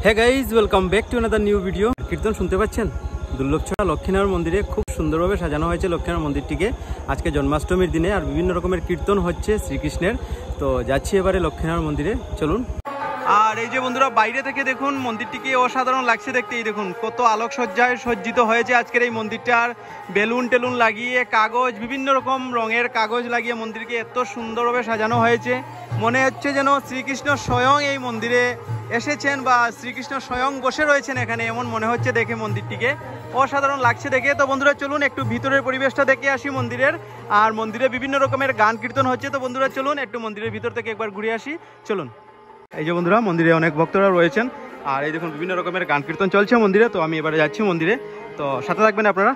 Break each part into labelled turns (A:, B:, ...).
A: Hey guys, welcome back to another new video. Kirtan শুনতে পাচ্ছেন? দুর্লভছড়া লক্ষ্মীনারায়ণ মন্দিরে খুব সুন্দরভাবে সাজানো হয়েছে লক্ষ্মীনারায়ণ মন্দিরটিকে আজকে জন্মাষ্টমীর দিনে। আর বিভিন্ন রকমের কীর্তন হচ্ছে শ্রীকৃষ্ণের। তো যাচ্ছি এবারে লক্ষ্মীনারায়ণ মন্দিরে, চলুন। আর এই যে বন্ধুরা, বাইরে থেকে দেখুন মন্দিরটিকে অসাধারণ লাগছে দেখতে। এই দেখুন কত আলোকসজ্জায় সজ্জিত হয়েছে আজকের এই মন্দিরটা। আর বেলুন টেলুন লাগিয়ে, কাগজ, বিভিন্ন রকম রঙের কাগজ লাগিয়ে মন্দিরকে এত সুন্দরভাবে সাজানো হয়েছে, মনে হচ্ছে যেন শ্রীকৃষ্ণ স্বয়ং এই মন্দিরে এসেছেন বা শ্রীকৃষ্ণ স্বয়ং বসে রয়েছেন এখানে, এমন মনে হচ্ছে দেখে মন্দিরটিকে। অসাধারণ লাগছে দেখে। তো বন্ধুরা চলুন একটু ভিতরের পরিবেশটা দেখে আসি মন্দিরের। আর মন্দিরে বিভিন্ন রকমের গান কীর্তন হচ্ছে। তো বন্ধুরা চলুন একটু মন্দিরের ভিতর থেকে একবার ঘুরে আসি, চলুন। এই যে বন্ধুরা, মন্দিরে অনেক ভক্তরা রয়েছেন আর এই দেখুন বিভিন্ন রকমের গান কীর্তন চলছে মন্দিরে। তো আমি এবারে যাচ্ছি মন্দিরে, তো সাথে থাকবেন আপনারা।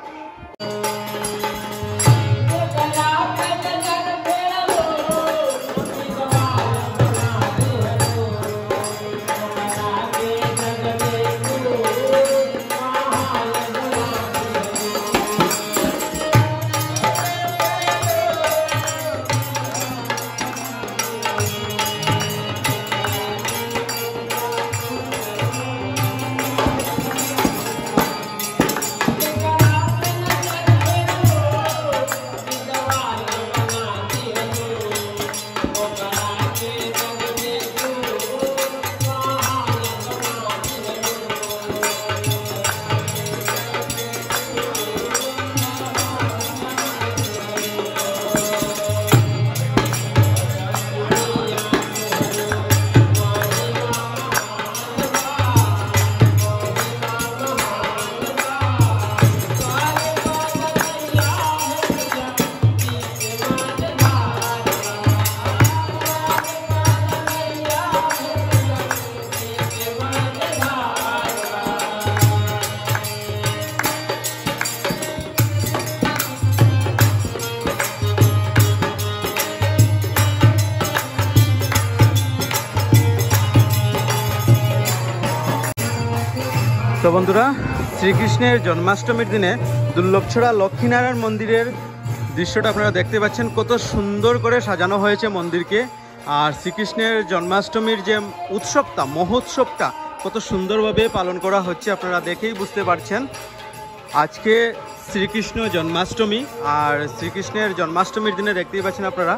A: তো বন্ধুরা, শ্রীকৃষ্ণের জন্মাষ্টমীর দিনে দুর্লভছড়া লক্ষ্মীনারায়ণ মন্দিরের দৃশ্যটা আপনারা দেখতে পাচ্ছেন। কত সুন্দর করে সাজানো হয়েছে মন্দিরকে। আর শ্রীকৃষ্ণের জন্মাষ্টমীর যে উৎসবটা, মহোৎসবটা কত সুন্দরভাবে পালন করা হচ্ছে আপনারা দেখেই বুঝতে পারছেন। আজকে শ্রীকৃষ্ণ জন্মাষ্টমী, আর শ্রীকৃষ্ণের জন্মাষ্টমীর দিনে দেখতেই পাচ্ছেন আপনারা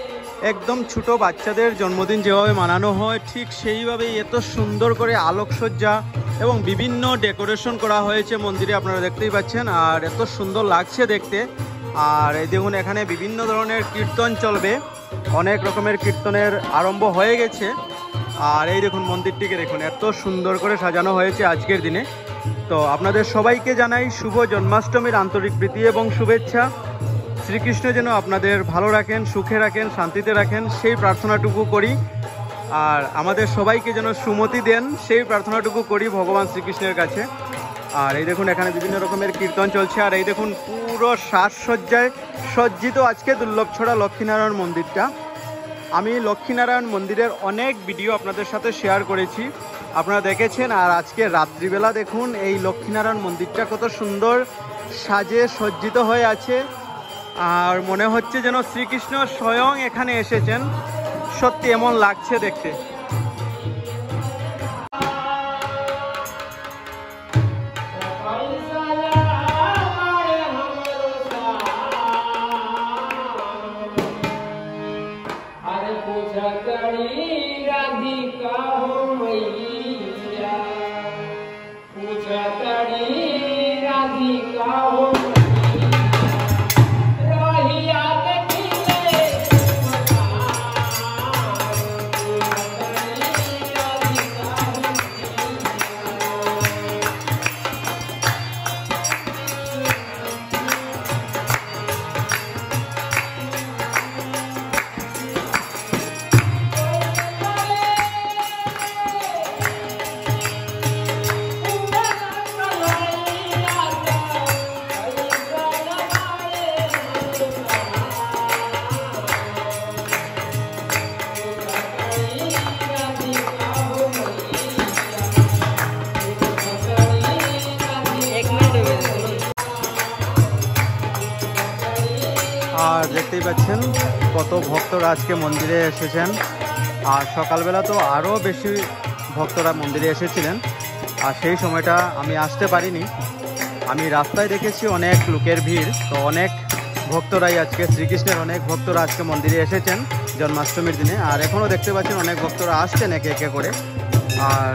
A: একদম ছোট বাচ্চাদের জন্মদিন যেভাবে মানানো হয়, ঠিক সেইভাবেই এত সুন্দর করে আলোকসজ্জা এবং বিভিন্ন ডেকোরেশন করা হয়েছে মন্দিরে, আপনারা দেখতেই পাচ্ছেন। আর এত সুন্দর লাগছে দেখতে। আর এই দেখুন এখানে বিভিন্ন ধরনের কীর্তন চলবে, অনেক রকমের কীর্তনের আরম্ভ হয়ে গেছে। আর এই দেখুন মন্দিরটিকে দেখুন এত সুন্দর করে সাজানো হয়েছে আজকের দিনে। তো আপনাদের সবাইকে জানাই শুভ জন্মাষ্টমীর আন্তরিক প্রীতি এবং শুভেচ্ছা। শ্রীকৃষ্ণ যেন আপনাদের ভালো রাখেন, সুখে রাখেন, শান্তিতে রাখেন, সেই প্রার্থনাটুকু করি। আর আমাদের সবাইকে যেন সুমতি দেন, সেই প্রার্থনাটুকু করি ভগবান শ্রীকৃষ্ণের কাছে। আর এই দেখুন এখানে বিভিন্ন রকমের কীর্তন চলছে। আর এই দেখুন পুরো সাজসজ্জায় সজ্জিত আজকে দুর্লভছড়া লক্ষ্মীনারায়ণ মন্দিরটা। আমি লক্ষ্মীনারায়ণ মন্দিরের অনেক ভিডিও আপনাদের সাথে শেয়ার করেছি, আপনারা দেখেছেন। আর আজকে রাত্রিবেলা দেখুন এই লক্ষ্মীনারায়ণ মন্দিরটা কত সুন্দর সাজে সজ্জিত হয়ে আছে। আর মনে হচ্ছে যেন শ্রীকৃষ্ণ স্বয়ং এখানে এসেছেন, সত্যি এমন লাগছে দেখতে। আর দেখতেই পাচ্ছেন কত ভক্তরা আজকে মন্দিরে এসেছেন। আর সকালবেলা তো আরও বেশি ভক্তরা মন্দিরে এসেছিলেন। আর সেই সময়টা আমি আসতে পারিনি। আমি রাস্তায় দেখেছি অনেক লোকের ভিড়, তো অনেক ভক্তরাই আজকে শ্রীকৃষ্ণের অনেক ভক্তরা আজকে মন্দিরে এসেছেন জন্মাষ্টমীর দিনে। আর এখনও দেখতে পাচ্ছেন অনেক ভক্তরা আসছেন একে একে করে। আর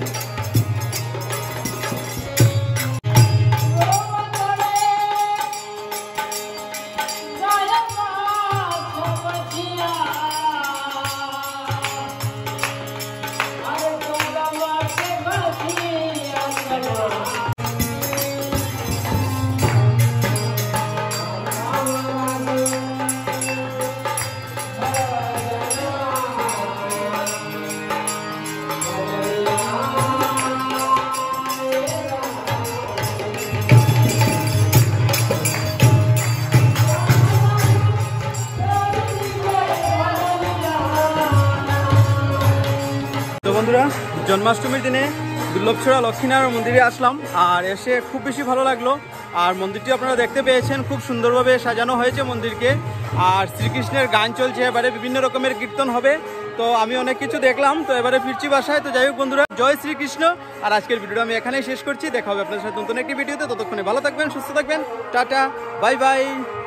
A: বন্ধুরা, জন্মাষ্টমীর দিনে দুর্লভছড়া লক্ষ্মীনারায়ণ মন্দিরে আসলাম আর এসে খুব বেশি ভালো লাগলো। আর মন্দিরটি আপনারা দেখতে পেয়েছেন, খুব সুন্দরভাবে সাজানো হয়েছে মন্দিরকে। আর শ্রীকৃষ্ণের গান চলছে, এবারে বিভিন্ন রকমের কীর্তন হবে। তো আমি অনেক কিছু দেখলাম, তো এবারে ফিরছি বাসায়। তো যাই হোক বন্ধুরা, জয় শ্রীকৃষ্ণ। আর আজকের ভিডিওটা আমি এখানেই শেষ করছি। দেখা হবে আপনাদের সাথে নতুন একটি ভিডিওতে। ততক্ষণে ভালো থাকবেন, সুস্থ থাকবেন। Tata, bye by.